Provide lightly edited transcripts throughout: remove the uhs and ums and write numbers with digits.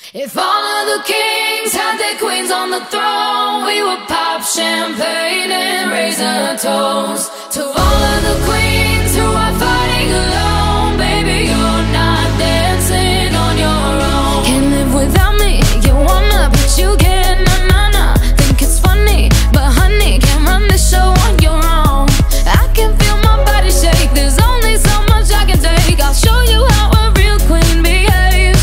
If all of the kings had their queens on the throne, we would pop champagne and raise a toast to all of the queens who are fighting alone. Baby, you're not dancing on your own. Can't live without me, you wanna, but you can't, nah. Think it's funny, but honey, can't run this show on your own. I can feel my body shake, there's only so much I can take. I'll show you how a real queen behaves.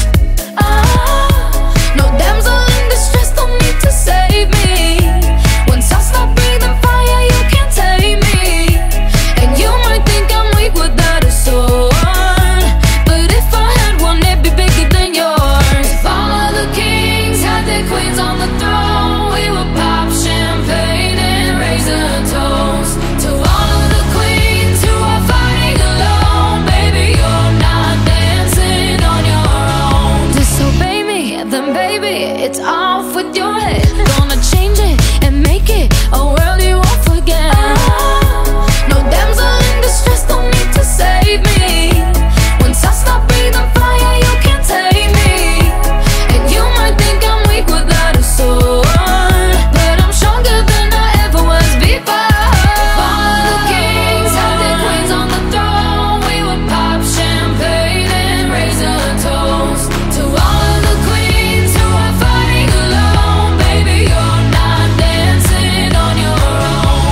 No damsel in distress, don't need to save me. Once I stop breathing fire, you can't tame me. And you might think I'm weak without a sword, but if I had one, it'd be bigger than yours. If all of the kings had their queens on the throne, we would pop champagne and raise a toast to all of the queens who are fighting alone. Baby, you're not dancing on your own. Disobey me, then baby, it's off with your head. Gonna change it and make it a world you won't forget. No damsel in distress, don't need to save me. Once I stop breathing fire, you can't take me. And you might think I'm weak without a sword, but I'm stronger than I ever was before. If all of the kings had their queens on the throne, we would pop champagne and raise a toast to all of the queens who are fighting alone. Baby, you're not dancing on your own.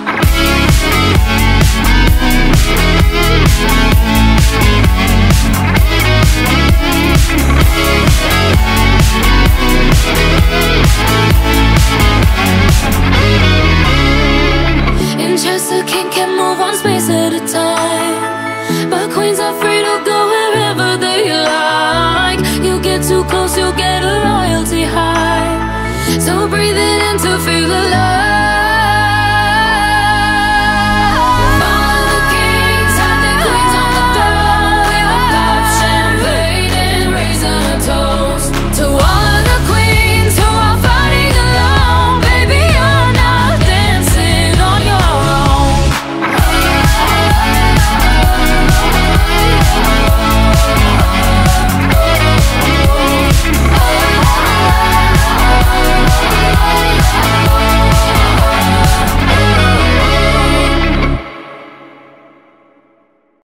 In chess, a king can move one space at a time, but queens are free to go wherever they like. You get too close, you'll get a royalty high. So breathe it in to feel alive.